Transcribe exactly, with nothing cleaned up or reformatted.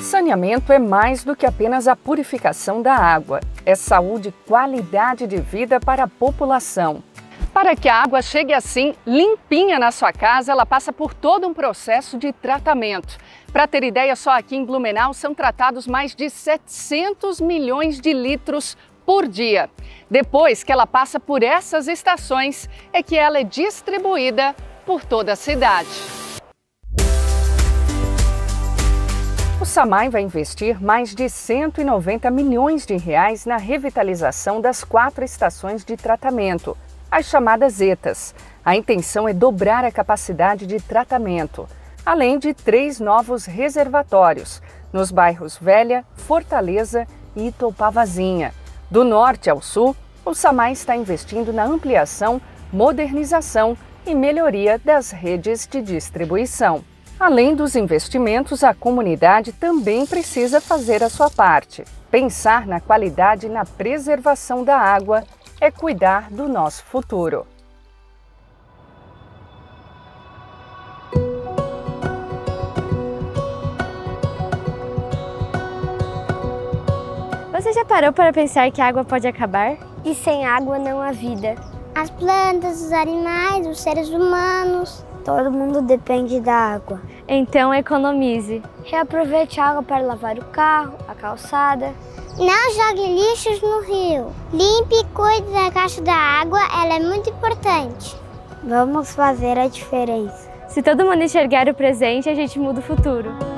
Saneamento é mais do que apenas a purificação da água. É saúde e qualidade de vida para a população. Para que a água chegue assim, limpinha na sua casa, ela passa por todo um processo de tratamento. Para ter ideia, só aqui em Blumenau são tratados mais de setecentos milhões de litros por dia. Depois que ela passa por essas estações, é que ela é distribuída por toda a cidade. O SAMAI vai investir mais de cento e noventa milhões de reais na revitalização das quatro estações de tratamento, as chamadas ETAs. A intenção é dobrar a capacidade de tratamento, além de três novos reservatórios, nos bairros Velha, Fortaleza e Itopavazinha. Do norte ao sul, o SAMAI está investindo na ampliação, modernização e melhoria das redes de distribuição. Além dos investimentos, a comunidade também precisa fazer a sua parte. Pensar na qualidade e na preservação da água é cuidar do nosso futuro. Você já parou para pensar que a água pode acabar? E sem água não há vida. As plantas, os animais, os seres humanos. Todo mundo depende da água. Então economize. Reaproveite a água para lavar o carro, a calçada. Não jogue lixos no rio. Limpe e cuide da caixa da água, ela é muito importante. Vamos fazer a diferença. Se todo mundo enxergar o presente, a gente muda o futuro.